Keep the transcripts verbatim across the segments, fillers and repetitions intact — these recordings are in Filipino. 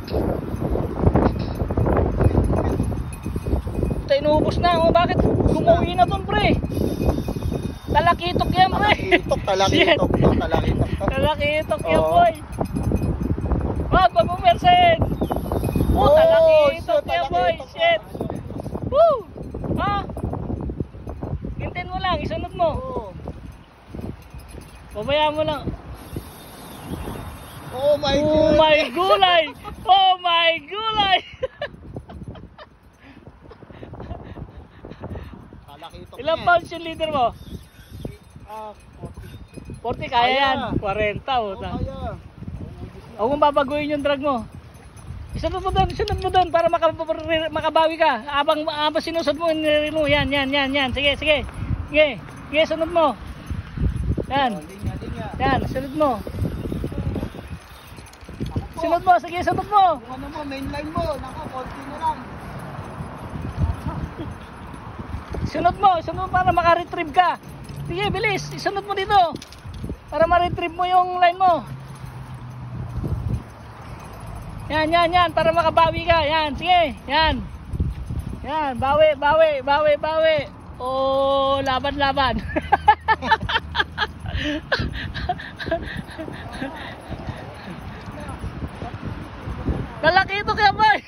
Ito, inuubos na. Oh, bakit? Gumuwi na ton, pre. Talakitok yan, pre. Talakitok, talakitok to, talakitok to. Talakitok yan, Oo. boy. Wag, wag mo mersen. Oh, Oh, talakitok shit, yan, boy. talakitok. Shit. Woo! Ha? Gintin mo lang, isunod mo. Oh. Pabayaan mo lang. Oh my Oh God. my gulay! Oh my gulay! Talakitok Ilang yan. pounds yung leader mo? Ah, forty, kaya Kaya. yan. forty, oh, utang. kaya. Huwag mong babaguhin yung drag mo. Isunod mo doon, isunod mo doon para maka, makabawi ka. Abang, abang sinusod mo, nilin mo. Yan, yan, yan, yan. Sige, sige. Sige, sige, sunod mo. Yan, Oh, linya, linya. yan, sunod mo. Ako po. Sunod mo, sige, sunod mo. Kung ano mo, mainline mo. Naku, konti na lang. Sunod mo, sunod mo para maka-retrieve ka. Sige, bilis, isunod mo dito. Para ma-retrieve mo yung line mo. Yan, yan, yan, para makabawi ka. Yan, sige, yan. Yan, bawi, bawi, bawi, bawi. Oh, laban, laban. Lalaki ito kaya, boy.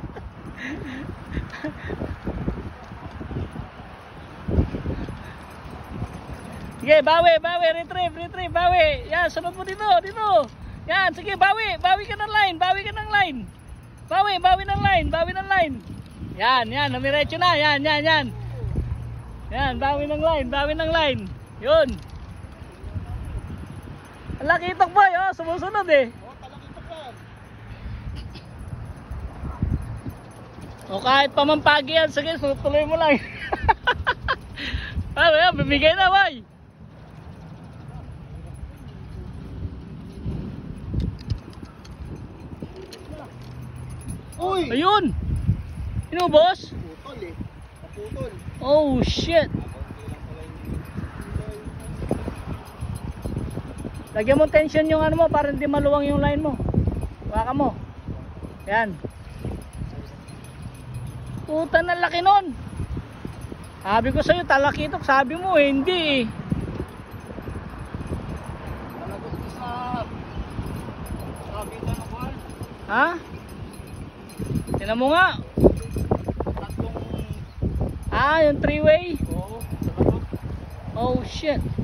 Sige, bawi, bawi, retrieve, retrieve, bawi. Yan, sunod mo dito, dito. Yan, sige, bawi, bawi ka ng line, bawi ka ng line. Bawi, bawi ng line, bawi ng line. Yan, yan, namiretso na, yan, yan, yan. Yan, bawi ng line, bawi ng line. Yun. Ang laki itok, boy, oh, sumusunod eh. Oh, talakitok yan. O kahit pamampagi yan, sige, tuloy mo lang. Ano yan, bibigay na, boy. Uy! Ayun. Inubos? Putol eh. Naputol. Oh shit. Lagyan mo tension yung ano mo para hindi maluwang yung line mo. Baka mo. Yan. Puta na laki nun. Sabi ko sa'yo talakitok, sabi mo eh, hindi eh. Nalagot ko sa... Sabi na nakuhan. Ha? Tingnan mo nga. Tatlong... Ah, yung three way. Oo, nalagot. Oh shit.